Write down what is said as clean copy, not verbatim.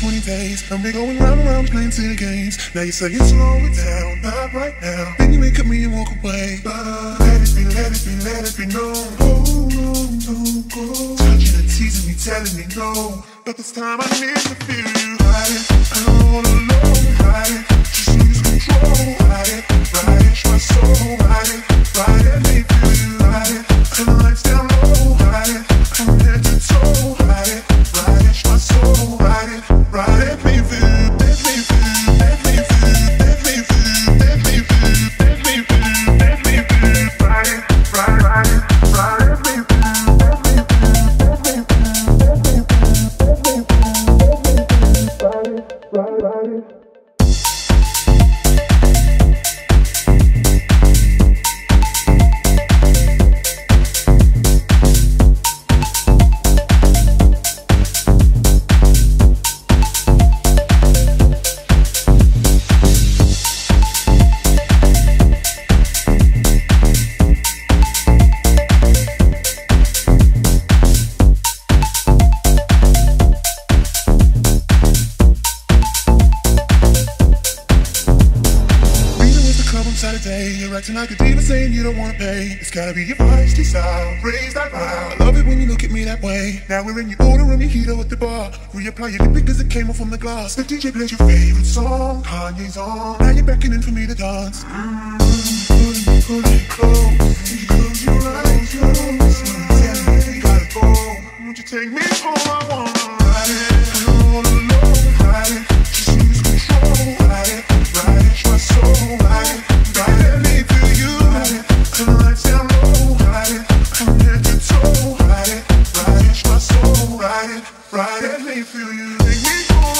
20 days, and we're going round and round playing silly games. Now you say you slow it down, not right now. Then you wake up me and walk away. But let it be, let it be, let it be known. Oh, no, don't go. Touching and teasing me, telling me no. But this time I need to feel you. Ride it, I'm all alone. Ride it, just lose control. Ride it, my soul. Ride it, let me feel you. Ride it, and the lights down low. Ride it, from head to toe. Ride it, my soul. Ride it, let me feel you. Let me feel you. Let me feel you. Let me feel you. Let me feel you. Let me feel you. Let me feel you. Ride it, ride it. Let me feel you. Let me feel you. Let me feel you. Let me feel you. Let me feel you. Ride it. You're acting like a diva saying you don't wanna pay. It's gotta be your feisty style, raise that round. I love it when you look at me that way. Now we're in your order and your heater at the bar. Reapply your lip because it came off from the glass. The DJ plays your favorite song, Kanye's on. Now you're beckoning for me to dance. Pull it close. Close your eyes, close. Tell me you gotta go. Won't you take me home? I wanna ride it. I'm all alone. Ride it, just lose control. Ride it, my soul. Ride it. Let me feel you. Ride it, and the lights down low. Ride it, from head to toe. Ride it, my soul. Ride it, let me feel you. Take me home.